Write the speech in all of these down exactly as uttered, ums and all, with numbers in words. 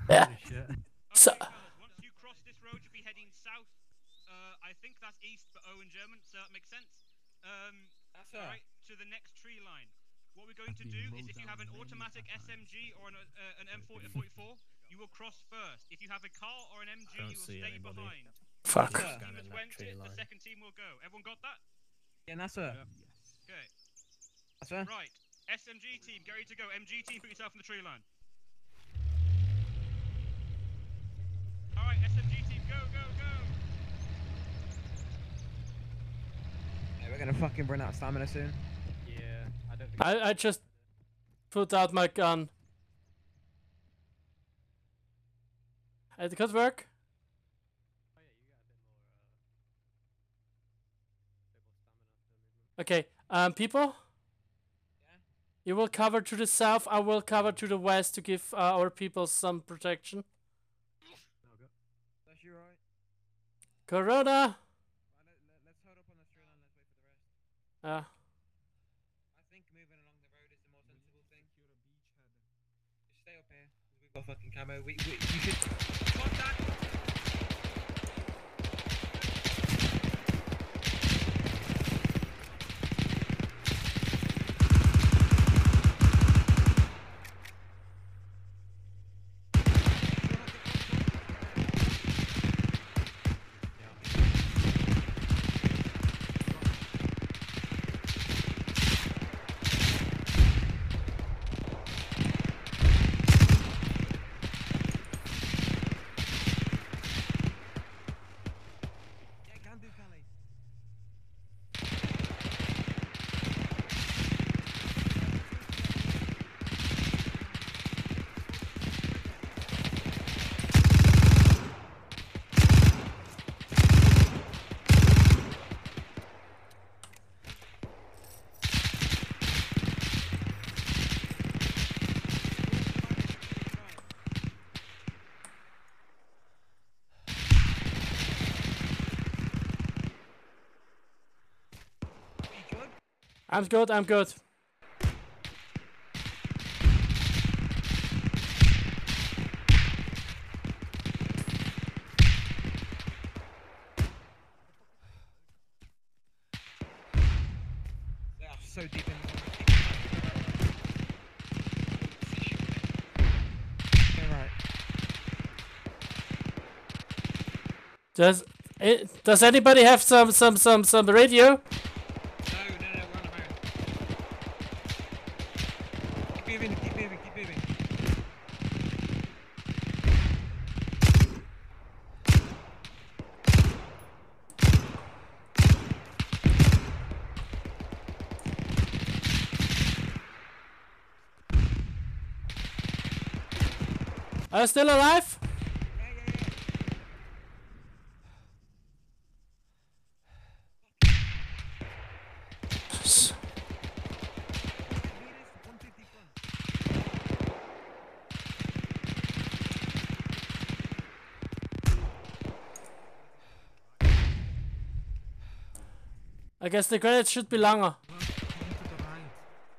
Yeah. Shit. So, Okay, fellas, once you cross this road, you'll be heading south. Uh, I think that's east for O in German, so that makes sense. Um, That's all right. right, to the next tree line. What we're going to do is if you have an automatic S M G or an, uh, an M forty-four, you will cross first. If you have a car or an M G, Don't you will see stay anybody. behind. fuck. The Yeah. team that's Scanning that went tree it, the line. second team will go. Everyone got that? Yeah, that's her. Okay. That's her. Right. S M G team, get ready to go. M G team, put yourself in the tree line. Alright, S M G team, go, go, go! Yeah, we're gonna fucking run out of stamina soon. Yeah, I don't think. I, I just put out my gun. It could work. Oh, yeah, you got a bit more. Uh, bit more stamina for movement. Okay, um, people? Yeah? You will cover to the south, I will cover to the west to give uh, our people some protection. Okay. That's you right. Corona! Right, let, let, let's hold up on the tree line. Let's wait for the rest. Uh, I think moving along the road is the more sensible thing. Just stay up here. We've got fucking camo. We, we, you should. Contact! Yeah, can do, Callie. You good? I'm good, I'm good. They are so deep in the Yeah, right. Does it, does anybody have some some some some radio? No, no, no, we're on our own. Keep moving, keep moving, keep moving. Are you still alive? Yeah, yeah, yeah. S- Meters, one fifty front. I guess the credits should be longer. Well, to the right.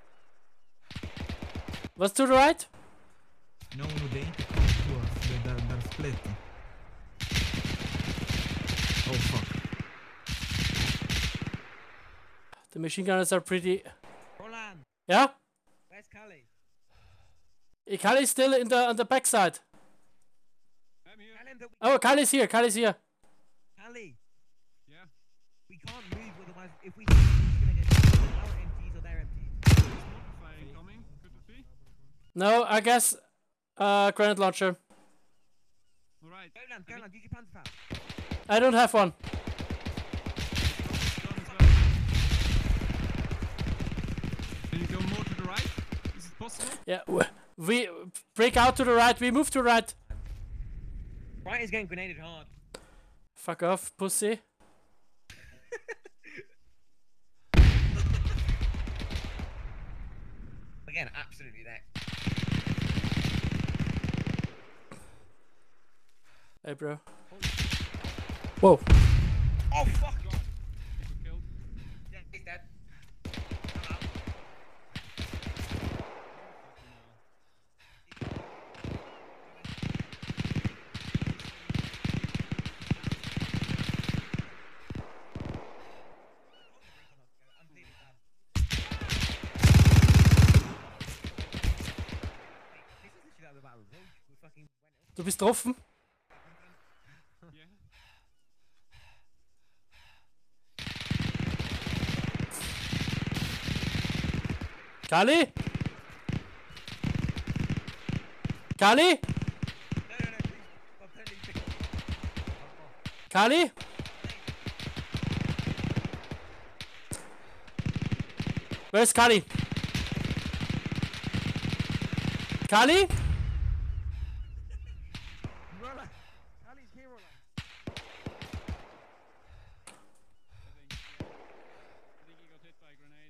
What's to the right? No, no, they ain't come to us. They, they're, they're split. Oh, fuck. The machine gunners are pretty. Roland, Yeah? where's Callie? Kali's still in the on the backside. I'm here. Tell him that we Oh, Kali's here, Kali's here. Callie, Yeah. we can't move otherwise if we move, he's gonna get shot with our M Gs or their M Gs. Fire incoming, could it be? No, I guess uh grenade launcher. Alright. Roland, Roland, use your Panzerfaust. I don't have one. Can you go more to the right? Is it possible? Yeah, w- we break out to the right, we move to the right. Right is getting grenaded hard. Fuck off, pussy. Again, absolutely that. Hey, bro. Whoa. Oh fuck! Killed. Yeah, he's dead. fucking went Du bist offen? Yeah. Kali? Kali? No, no, no, please. Stop turning things. Kali? Where's Kali? Kali? Roller. Ali's here, Roller. I think, yeah. I think he got hit by a grenade.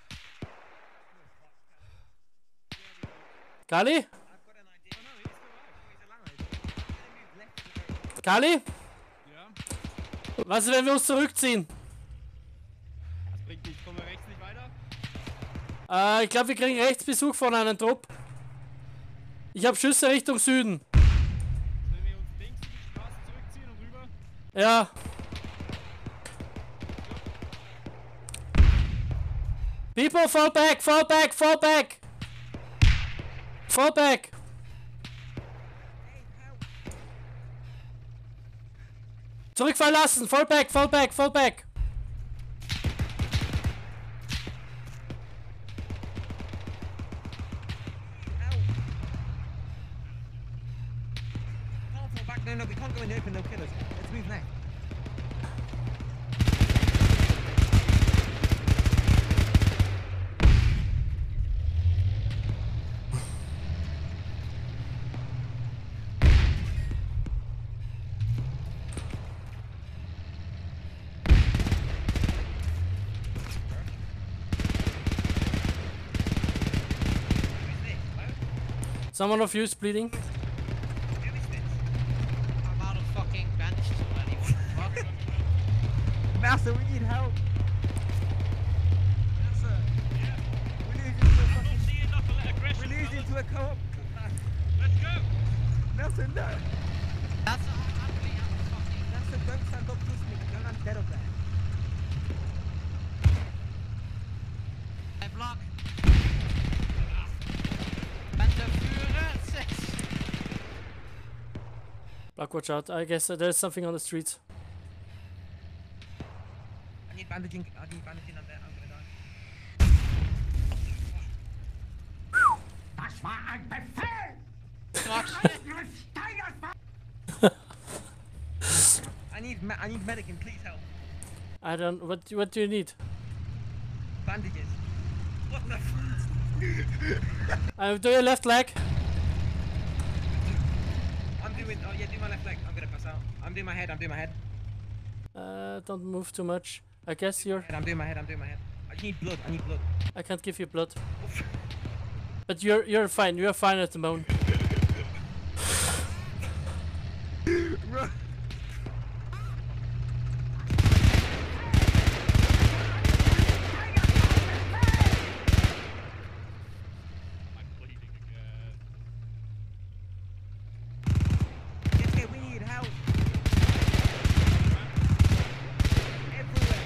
Kali? I've got an idea. Oh no, he's still alive. He's alive. I'm gonna move left to the very Kali? Ja. Was, wenn wir uns zurückziehen? Das bringt nichts. Kommen wir rechts nicht weiter? Äh, ich glaube, wir kriegen rechts Besuch von einem Trupp. Ich habe Schüsse Richtung Süden. Wenn wir uns links in die Straße zurückziehen und rüber. Ja. People, fall back, fall back, fall back! Fall back! Hey, help! Zurückfallen lassen! Fall back, fall back, fall back! Help! Can't fall back. No, no, we can't go in the open. They'll kill us. Let's move left. Who's this? Hello? Someone of you is bleeding. Who is this? I'm out of fucking bandages already. What the fuck? Massa, we need help. Massa. We're losing to a I'm fucking... not seeing enough of that aggression. We're losing fellas. to a co-op. Let's go. Nelson, no. That's ugly. I'm fucking. Nelson, don't stand up to me. Don't I'm dead up there. I block. Bente Führer six. Black, watch out. I guess uh, there's something on the streets. I need bandaging. I need bandaging. I'm there. I'm gonna die. I need. Me I need medicine. Please help. I don't. What? What do you need? Bandages. What the fuck? Uh, do your left leg. I'm doing. Oh yeah, do my left leg. I'm gonna pass out. I'm doing my head. I'm doing my head. Uh, don't move too much. I guess you're. Head, I'm doing my head. I'm doing my head. I need blood. I need blood. I can't give you blood. But you're you're fine. You're fine at the moment. Run. I'm bleeding again. Yes, yeah, we need help. Everywhere.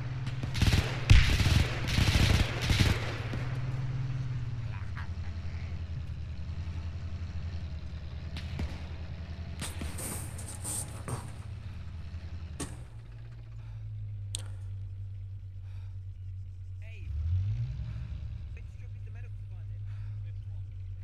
Hey. Which strip is the medical spot in?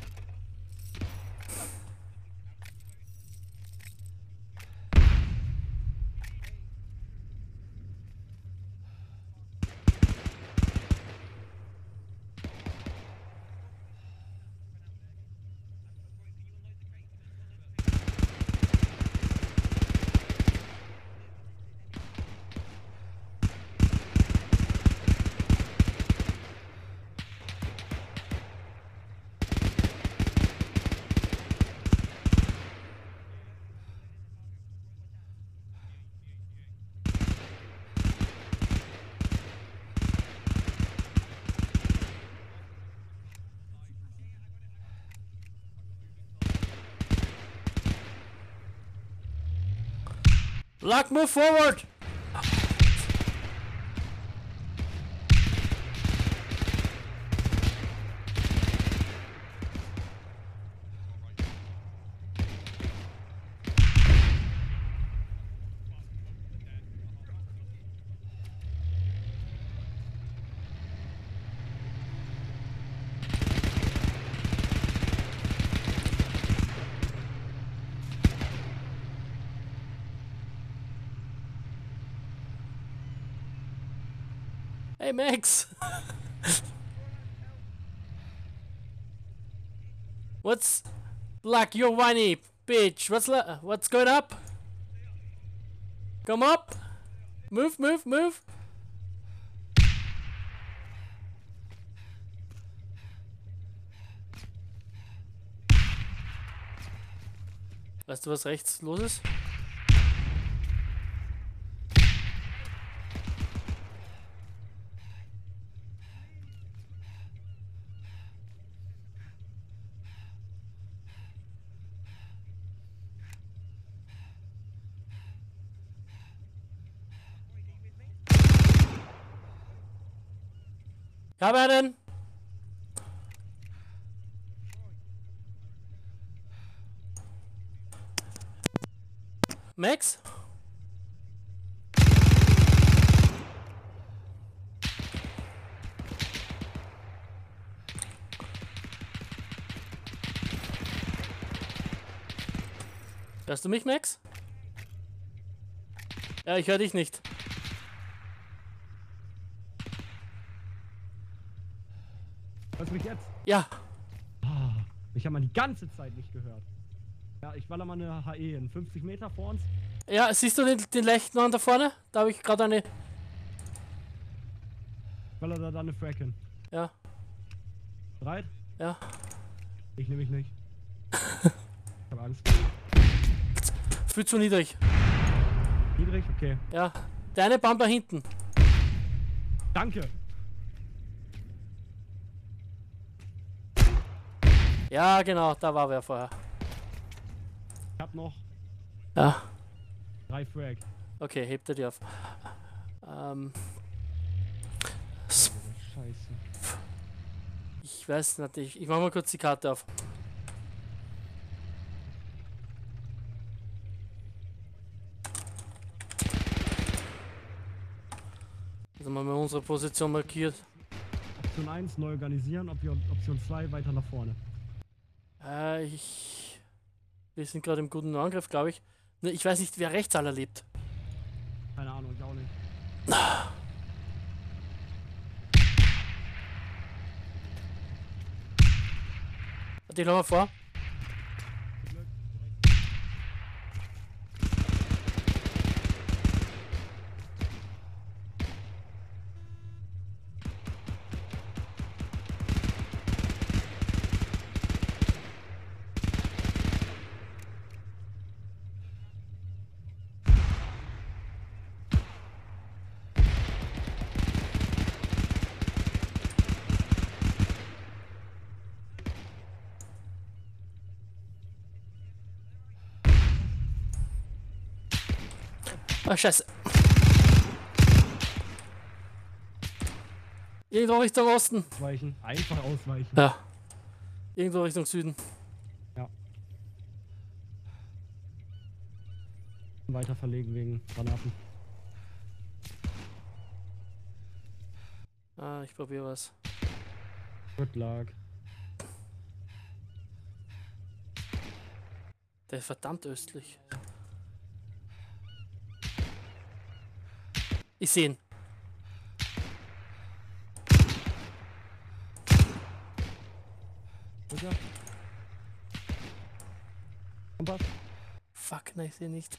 Black, move forward. Hey Max! What's... Black, you're whiny bitch. What's la what's going up? Come up! Move, move, move! Weißt du, was rechts los ist? Ich habe einen! Max? Hörst du mich, Max? Ja, ich höre dich nicht. Hörst du mich jetzt? Ja. Ah, ich habe mal die ganze Zeit nicht gehört. Ja, ich baller mal eine H E in fünfzig Meter vor uns. Ja, siehst du den, den leichten Mann da vorne? Da habe ich gerade eine... Ich baller da dann eine Frag hin. Ja, Bereit? ja. Ich nehme mich nicht. Ich habe Angst. Viel zu niedrig. Niedrig? Okay. Ja. Der eine Bumper hinten. Danke. Ja, genau, da war wer vorher. Ich hab noch Ja, drei Frag. okay, hebt er die auf. Ähm... S- Scheiße. Ich weiß nicht, ich, ich mach mal kurz die Karte auf. Also mal unsere Position markiert. Option eins neu organisieren, Op- Option zwei weiter nach vorne. Äh, ich... Wir sind gerade im guten Angriff, glaube ich. Ne, ich weiß nicht, wer rechts aller lebt. Keine Ahnung, ich auch nicht. Den haben wir vor. Glück, Ah, scheiße. Irgendwo Richtung Osten. Ausweichen. Einfach ausweichen. Ja. Irgendwo Richtung Süden. Weiter verlegen wegen Granaten. Ah, ich probiere was. Good luck. Der ist verdammt östlich. Ich sehe ihn. Bitte? Kompass? Fuck, nein, ich sehe nicht.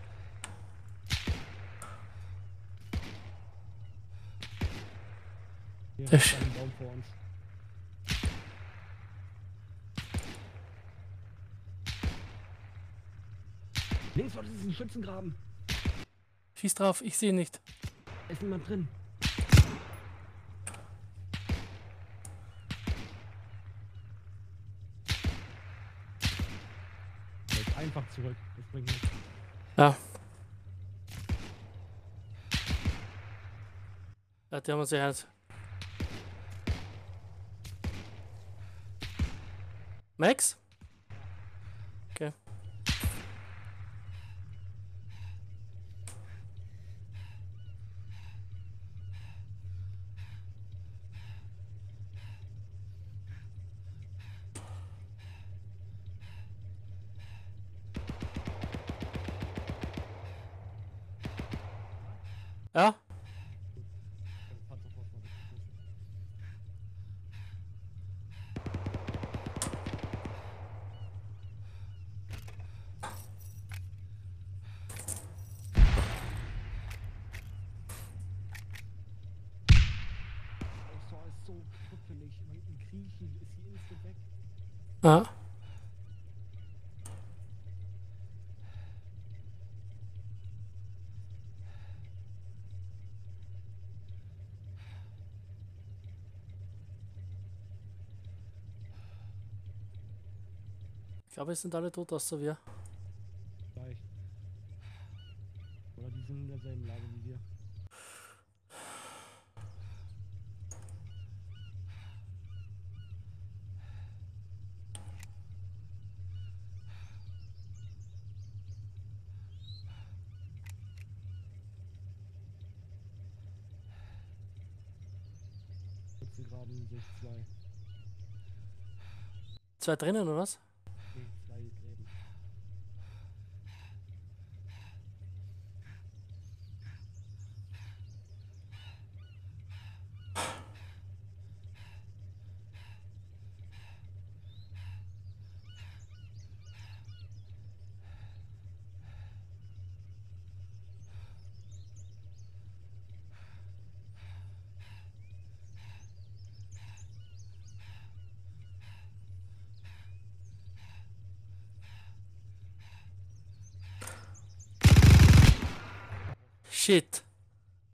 Hier Der ist Sch- ein Baum vor uns. Links war das ist ein Schützengraben. Schieß drauf, ich sehe ihn nicht. Da ist niemand drin. Jetzt einfach zurück. Das bringt nichts. Ja. Ja, die haben uns ja halt. Max? Okay. Ja? Panzer vor Ah. Ich glaube, es sind alle tot, außer wir. Vielleicht. Oder die sind in derselben Lage wie wir. Graben sich zwei. Zwei drinnen, oder was? Nee, zwei Gräben. Shit.